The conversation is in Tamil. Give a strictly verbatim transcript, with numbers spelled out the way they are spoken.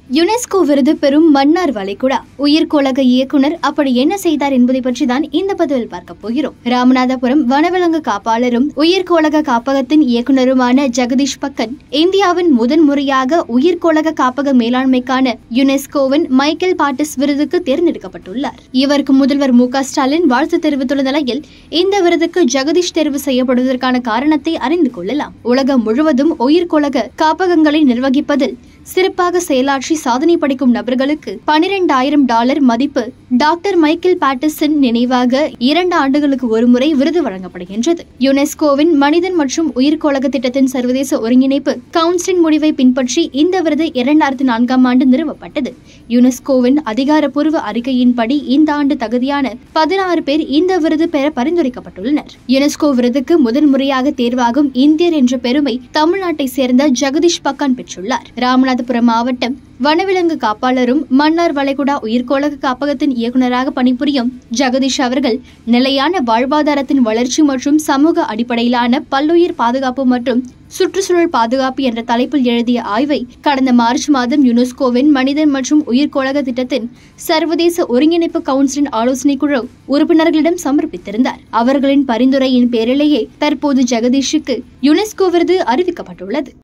யுனெஸ்கோ விருது பெறும் மன்னார் வளைகுடா உயிர்கோளக இயக்குனர் அப்படி என்ன செய்தார் என்பதை பற்றி தான் இந்த பதிவில் பார்க்க போகிறோம். ராமநாதபுரம் வனவிலங்கு காப்பாளரும் உயிர்கோளக காப்பகத்தின் இயக்குனருமான ஜெகதீஷ் பக்கன் இந்தியாவின் முதன் முறையாக உயிர்கோளக காப்பக மேலாண்மைக்கான யுனெஸ்கோவின் மைக்கேல் பாட்டிஸ் விருதுக்கு தேர்ந்தெடுக்கப்பட்டுள்ளார். இவருக்கு முதல்வர் மு க ஸ்டாலின் வாழ்த்து தெரிவித்துள்ள நிலையில் இந்த விருதுக்கு ஜெகதீஷ் தேர்வு செய்யப்படுவதற்கான காரணத்தை அறிந்து கொள்ளலாம். உலகம் முழுவதும் உயிர்கோளக காப்பகங்களை நிர்வகிப்பதில் சிறப்பாக செயலாற்றி சாதனை படைக்கும் நபர்களுக்கு பனிரெண்டாயிரம் டாலர் மதிப்பு டாக்டர் மைக்கேல் பாட்டிஸின் நினைவாக இரண்டு ஆண்டுகளுக்கு ஒருமுறை விருது வழங்கப்படுகின்றது. யுனெஸ்கோவின் மனிதன் மற்றும் உயிர்கோளக திட்டத்தின் சர்வதேச ஒருங்கிணைப்பு கவுன்சிலின் முடிவை பின்பற்றி இந்த விருது இரண்டாயிரத்தி நான்காம் ஆண்டு நிறுவப்பட்டது. யுனெஸ்கோவின் அதிகாரப்பூர்வ அறிக்கையின்படி இந்த ஆண்டு தகுதியான பதினாறு பேர் இந்த விருது பெற பரிந்துரைக்கப்பட்டுள்ளனர். யுனெஸ்கோ விருதுக்கு முதல் முறையாக தேர்வாகும் இந்தியர் என்ற பெருமை தமிழ்நாட்டை சேர்ந்த ஜெகதீஷ் பக்கான் பெற்றுள்ளார். ராமநாதபுரம் மாவட்டம் வனவிலங்கு காப்பாளரும் மன்னார் வளைகுடா உயிர்கோளக காப்பகத்தின் இயக்குநராக பணிபுரியும் ஜெகதீஷ் அவர்கள் நிலையான வாழ்வாதாரத்தின் வளர்ச்சி மற்றும் சமூக அடிப்படையிலான பல்லுயிர் பாதுகாப்பு மற்றும் சுற்றுச்சூழல் பாதுகாப்பு என்ற தலைப்பில் எழுதிய ஆய்வை கடந்த மார்ச் மாதம் யுனெஸ்கோவின் மனிதன் மற்றும் உயிர்கோளக திட்டத்தின் சர்வதேச ஒருங்கிணைப்பு கவுன்சிலின் ஆலோசனை குழு உறுப்பினர்களிடம் சமர்ப்பித்திருந்தார். அவர்களின் பரிந்துரையின் பேரிலேயே தற்போது ஜெகதீஷுக்கு யுனெஸ்கோ விருது அறிவிக்கப்பட்டுள்ளது.